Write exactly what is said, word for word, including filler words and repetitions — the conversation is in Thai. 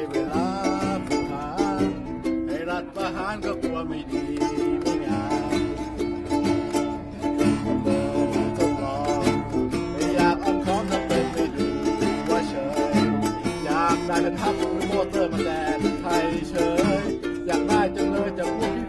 เวลาผู้หาให้รัฐประหารก็กลัวไม่ดีไม่งามเดินทดลองไม่อยากอ่อนค้อมทำเป็นไม่ดูว่าเฉยอยากได้เป็นทัพโมเตอร์มาแดนไทยเฉยอยากได้จังเลยจากพวกพี่